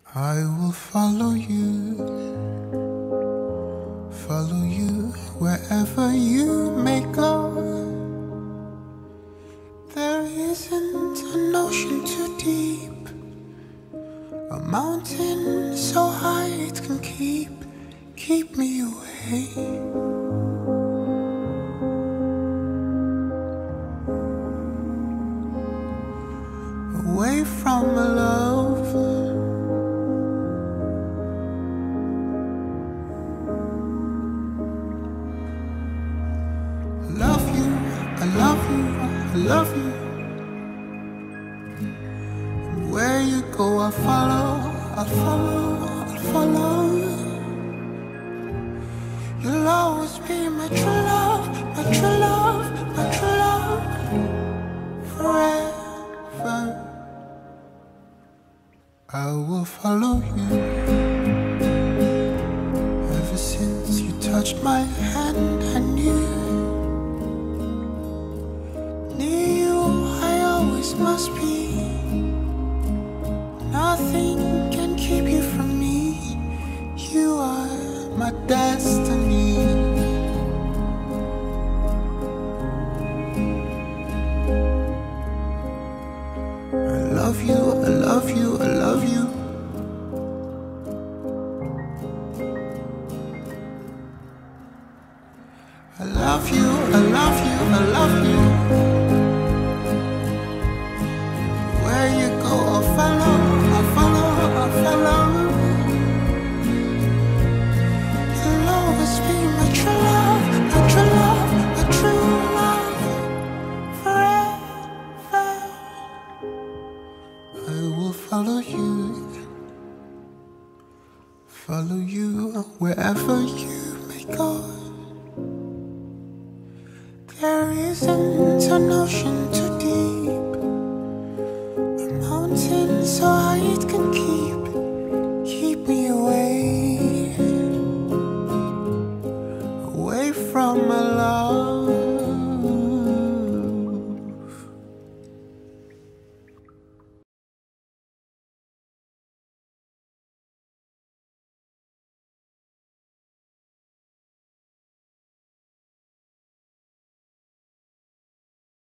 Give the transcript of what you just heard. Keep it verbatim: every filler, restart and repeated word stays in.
I will follow you, follow you wherever you may go. There isn't an ocean too deep, a mountain so high it can keep, keep me away. Away from my love. I love you, I love you, I love you. And where you go, I follow, I follow, I follow. You'll always be my true love, my true love, my true love. Forever I will follow you. Ever since you touched my hand, I knew, knew I always must be. Nothing can keep you from me. You are my destiny. I love you, I love you, I love you. I love you, I love you, I love you. Where you go, I'll follow, I'll follow, I'll follow. You'll always be my true love, my true love, my true love. Forever I will follow you, follow you wherever you may go. There isn't an ocean too deep, a mountain so high it can keep, keep me away, away from my love.